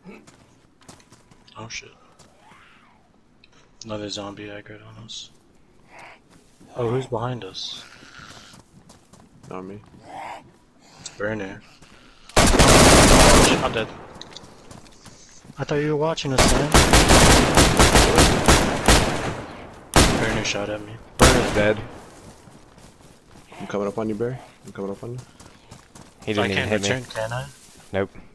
Oh shit. Another zombie aggroed on us. Oh, who's behind us? Not me. Burner. I'm dead. I thought you were watching us, man. Burner shot at me. Burner's dead. I'm coming up on you, Barry. I'm coming up on you. He So I didn't even can't hit return, me. can I? Nope.